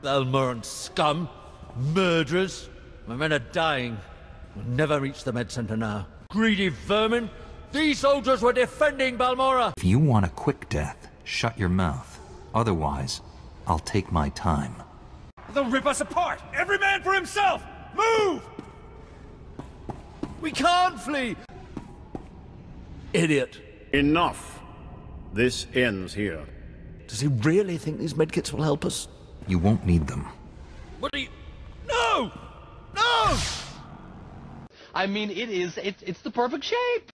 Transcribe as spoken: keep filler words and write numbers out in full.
Balmorran scum! Murderers! My men are dying. We'll never reach the med center now. Greedy vermin! These soldiers were defending Balmorra! If you want a quick death, shut your mouth. Otherwise, I'll take my time. They'll rip us apart! Every man for himself! Move! We can't flee! Idiot. Enough. This ends here. Does he really think these medkits will help us? You won't need them. What do you... No! No! I mean, it is, it's, it's the perfect shape!